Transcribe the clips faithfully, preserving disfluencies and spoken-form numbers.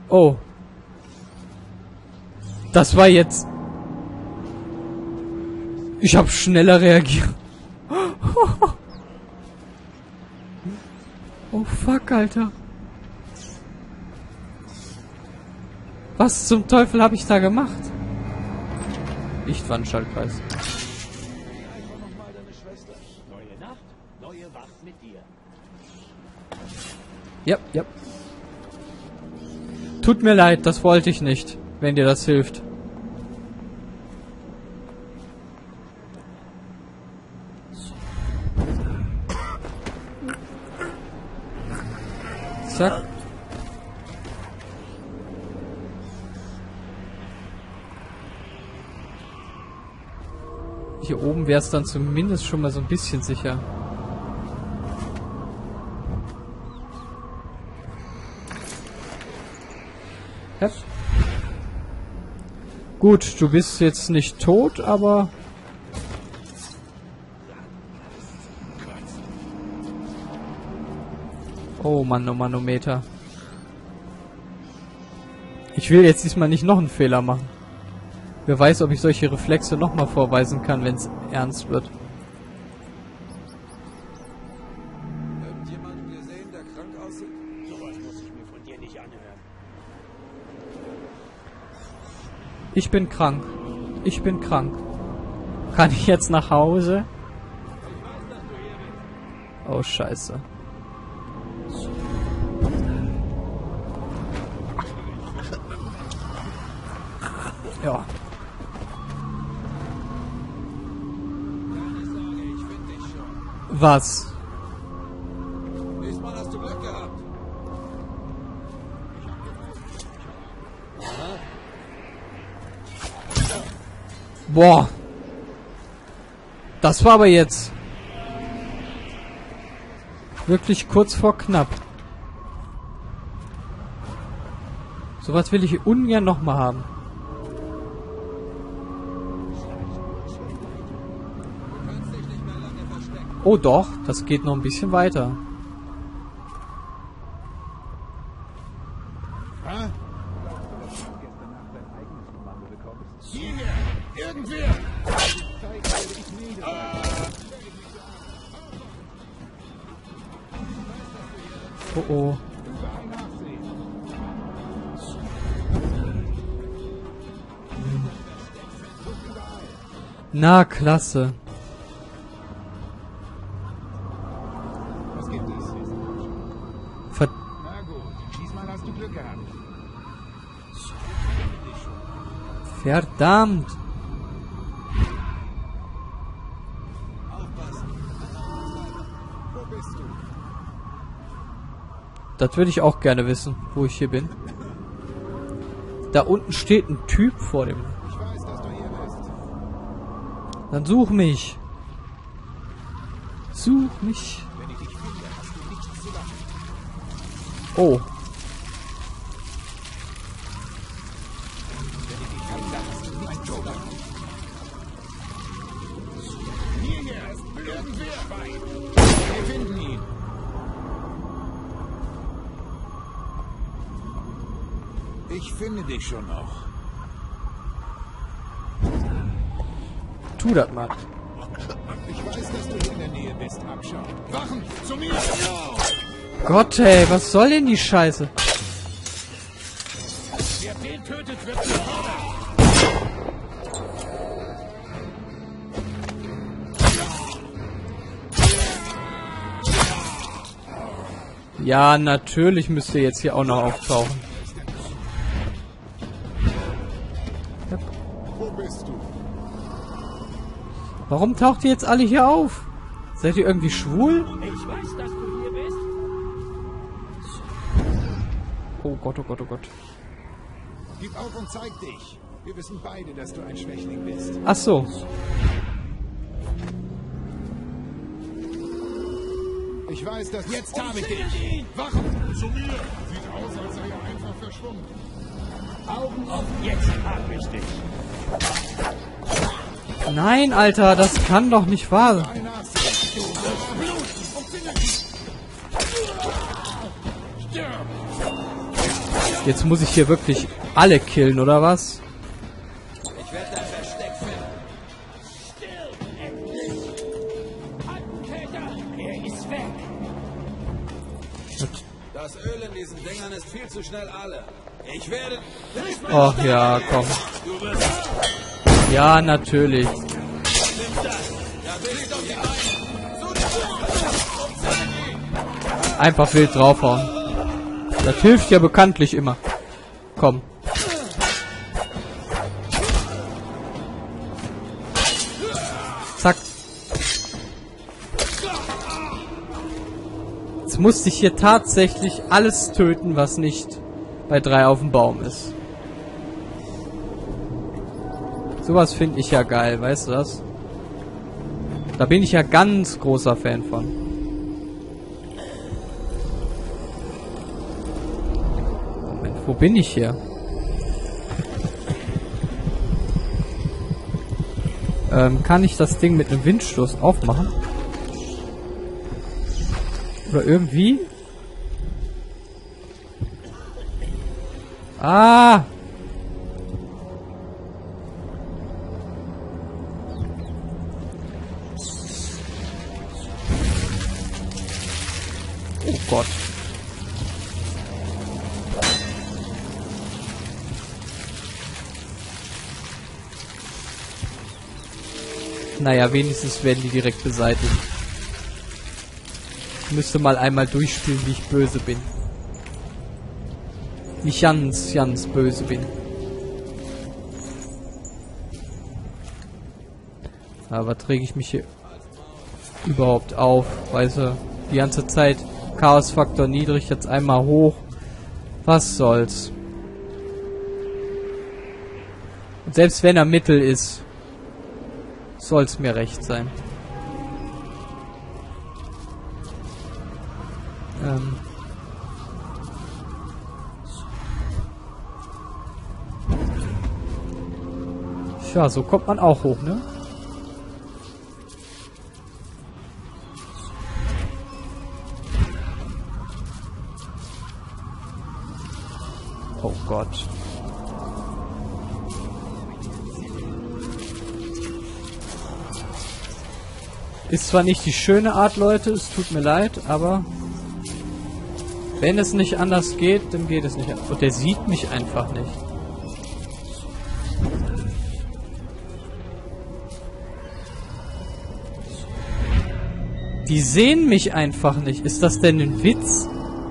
Oh. Das war jetzt... Ich habe schneller reagiert. Oh fuck, Alter. Was zum Teufel habe ich da gemacht? Lichtwandschaltkreis. Ja, ja. Tut mir leid, das wollte ich nicht, wenn dir das hilft. Zack. Hier oben wäre es dann zumindest schon mal so ein bisschen sicher. Ja. Gut, du bist jetzt nicht tot, aber... Oh Mann, oh Manometer. Ich will jetzt diesmal nicht noch einen Fehler machen. Wer weiß, ob ich solche Reflexe nochmal vorweisen kann, wenn es ernst wird. Irgendjemanden gesehen, der krank aussieht? Sowas muss ich mir von dir nicht anhören. Ich bin krank. Ich bin krank. Kann ich jetzt nach Hause? Oh, scheiße. Ja. Was? Diesmal hast du Glück gehabt. Boah. Das war aber jetzt wirklich kurz vor knapp. Sowas will ich ungern nochmal haben. Oh doch, das geht noch ein bisschen weiter. Irgendwer! Oh oh. Na, klasse. Was gibt es? Ver Na gut, diesmal hast du Glück gehabt. Verdammt. Aufpassen. Wo bist du? Das würde ich auch gerne wissen, wo ich hier bin. Da unten steht ein Typ vor dem. Ich weiß, dass du hier bist. Dann such mich. Such mich. Wenn ich dich finde, hast du nichts zu lachen. Oh. Wenn ich dich finde, hast du nichts zu lachen. Hierher ist irgendwer. Schwein. Wir finden ihn. Ich finde dich schon noch. Tu das mal. Ich weiß, dass du hier in der Nähe bist. Abschau. Wachen! Zu mir! Ja! Gott, ey, was soll denn die Scheiße? Wer den tötet, wird gefordert. Ja, natürlich müsst ihr jetzt hier auch noch auftauchen. Wo bist du? Warum taucht ihr jetzt alle hier auf? Seid ihr irgendwie schwul? Ich weiß, dass du hier bist. Oh Gott, oh Gott, oh Gott. Gib auf und zeig dich. Wir wissen beide, dass du ein Schwächling bist. Ach so. Ich weiß, dass... Jetzt habe ich dich! Wachen! Zu mir! Sieht aus, als sei er einfach verschwunden. Augen offen! Jetzt habe ich dich! Nein, Alter, das kann doch nicht wahr sein. Ein Nachsehen! Du wirst Blut! Umzinge dich! Stirb! Jetzt muss ich hier wirklich alle killen, oder was? Ich werde dein Versteck finden. Er ist weg. Das Öl in diesen Dingern ist viel zu schnell alle. Ich werde... Och ja, komm. Du wirst... Ja, natürlich. Ja, will ich doch die Beine. So, die Einfach wild draufhauen. Das hilft ja bekanntlich immer. Komm. Zack. Jetzt musste ich hier tatsächlich alles töten, was nicht bei drei auf dem Baum ist. Sowas finde ich ja geil, weißt du das? Da bin ich ja ganz großer Fan von. Moment, wo bin ich hier? ähm, kann ich das Ding mit einem Windstoß aufmachen? Oder irgendwie? Ah! Oh Gott. Naja, wenigstens werden die direkt beseitigt. Ich müsste mal einmal durchspielen, wie ich böse bin. Wie ich ganz, ganz böse bin. Aber träge ich mich hier überhaupt auf? Weißt du, die ganze Zeit Chaosfaktor niedrig, jetzt einmal hoch. Was soll's? Und selbst wenn er Mittel ist, soll's mir recht sein. Ähm. Tja, so kommt man auch hoch, ne? Oh Gott. Ist zwar nicht die schöne Art, Leute, es tut mir leid, aber wenn es nicht anders geht, dann geht es nicht anders. Und der sieht mich einfach nicht. Die sehen mich einfach nicht. Ist das denn ein Witz?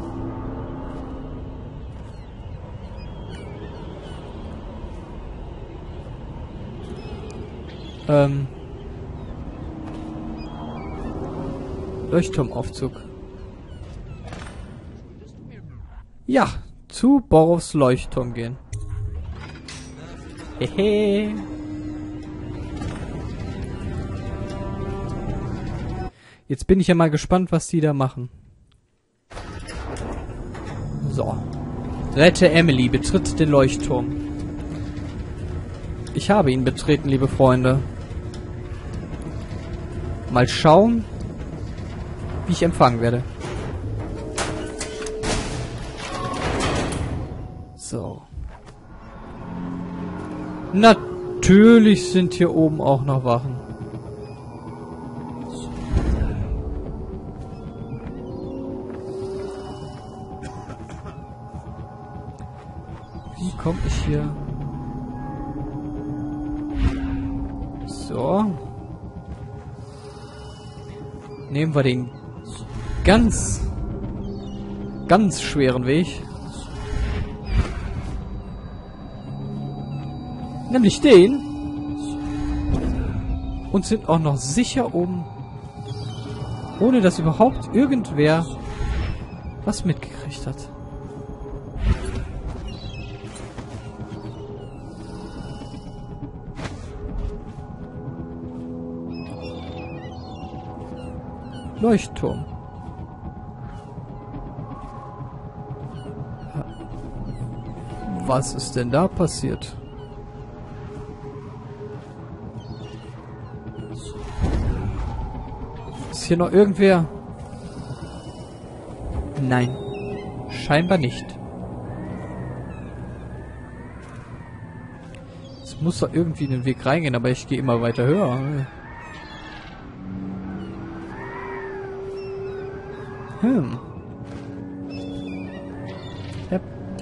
Ähm. Leuchtturmaufzug. Ja, zu Borovs Leuchtturm gehen. Hehe. Jetzt bin ich ja mal gespannt, was die da machen. So. Rette Emily, betritt den Leuchtturm. Ich habe ihn betreten, liebe Freunde. Mal schauen, wie ich empfangen werde. So. Natürlich sind hier oben auch noch Wachen. Wie komme ich hier? So. Nehmen wir den ganz, ganz schweren Weg. Nämlich den. Und sind auch noch sicher oben. Ohne dass überhaupt irgendwer was mitgekriegt hat. Leuchtturm. Was ist denn da passiert? Ist hier noch irgendwer? Nein. Scheinbar nicht. Es muss doch irgendwie in den Weg reingehen, aber ich gehe immer weiter höher. Hm. Yep.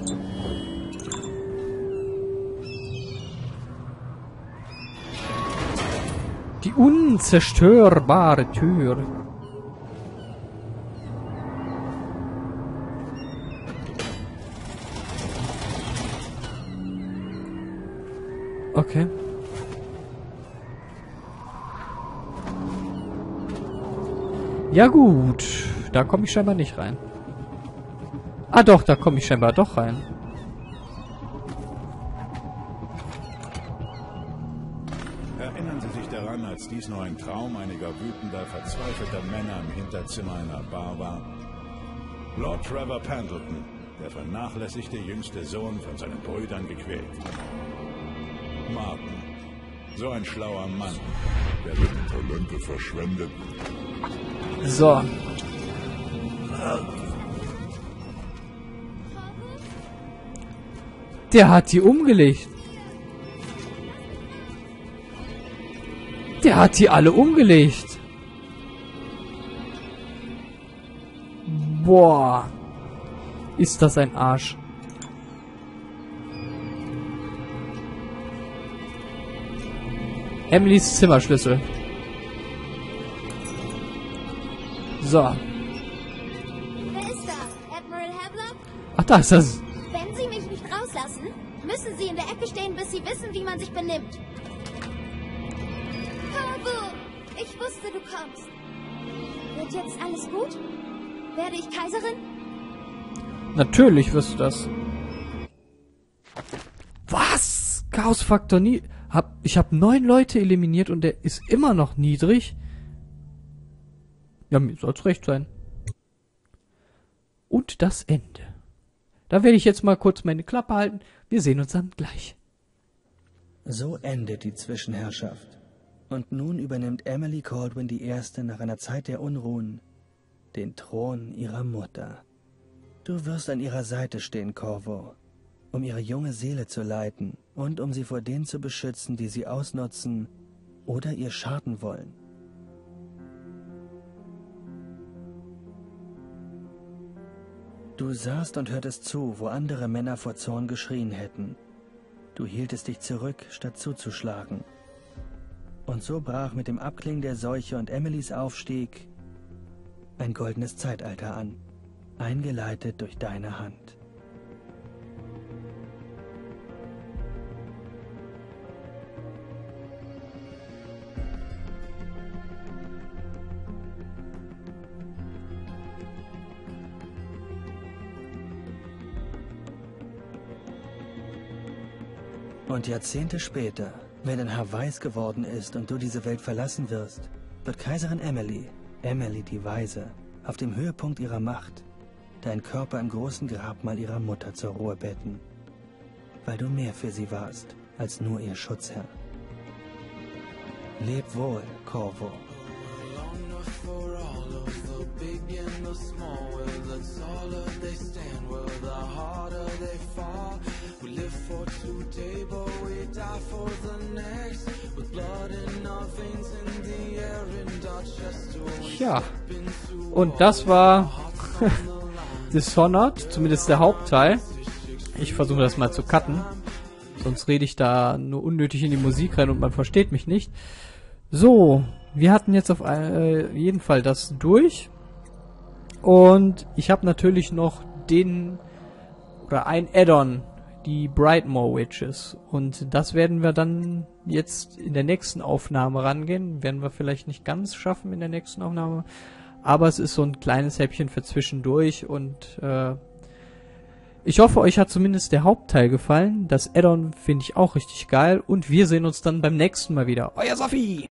Die unzerstörbare Tür. Okay. Ja gut, da komme ich scheinbar nicht rein. Ah doch, da komme ich scheinbar doch rein. Erinnern Sie sich daran, als dies nur ein Traum einiger wütender, verzweifelter Männer im Hinterzimmer einer Bar war? Lord Trevor Pendleton, der vernachlässigte jüngste Sohn, von seinen Brüdern gequält. Martin, so ein schlauer Mann, der seine Talente verschwendet. So. Der hat die umgelegt. Der hat die alle umgelegt. Boah. Ist das ein Arsch. Emilys Zimmerschlüssel. So. Wer ist da? Admiral Havelock? Ach, da ist das. Wenn Sie mich nicht rauslassen, müssen Sie in der Ecke stehen, bis Sie wissen, wie man sich benimmt. Corvo! Ich wusste, du kommst. Wird jetzt alles gut? Werde ich Kaiserin? Natürlich wirst du das. Was? Chaosfaktor nie. Hab, ich habe neun Leute eliminiert und der ist immer noch niedrig. Ja, mir soll's recht sein. Und das Ende. Da werde ich jetzt mal kurz meine Klappe halten. Wir sehen uns dann gleich. So endet die Zwischenherrschaft. Und nun übernimmt Emily Kaldwin die Erste nach einer Zeit der Unruhen den Thron ihrer Mutter. Du wirst an ihrer Seite stehen, Corvo, um ihre junge Seele zu leiten und um sie vor denen zu beschützen, die sie ausnutzen oder ihr schaden wollen. Du sahst und hörtest zu, wo andere Männer vor Zorn geschrien hätten. Du hieltest dich zurück, statt zuzuschlagen. Und so brach mit dem Abklingen der Seuche und Emilys Aufstieg ein goldenes Zeitalter an, eingeleitet durch deine Hand. Und Jahrzehnte später, wenn dein Haar weiß geworden ist und du diese Welt verlassen wirst, wird Kaiserin Emily, Emily die Weise, auf dem Höhepunkt ihrer Macht, deinen Körper im großen Grabmal ihrer Mutter zur Ruhe betten, weil du mehr für sie warst als nur ihr Schutzherr. Leb wohl, Corvo. Ja, und das war Dishonored, zumindest der Hauptteil. Ich versuche das mal zu cutten, sonst rede ich da nur unnötig in die Musik rein und man versteht mich nicht. So, wir hatten jetzt auf äh, jeden Fall das durch. Und ich habe natürlich noch den, oder ein Add-on, die Brightmoor Witches. Und das werden wir dann jetzt in der nächsten Aufnahme rangehen. Werden wir vielleicht nicht ganz schaffen in der nächsten Aufnahme. Aber es ist so ein kleines Häppchen für zwischendurch. Und äh, ich hoffe, euch hat zumindest der Hauptteil gefallen. Das Add-on finde ich auch richtig geil. Und wir sehen uns dann beim nächsten Mal wieder. Euer Sophie!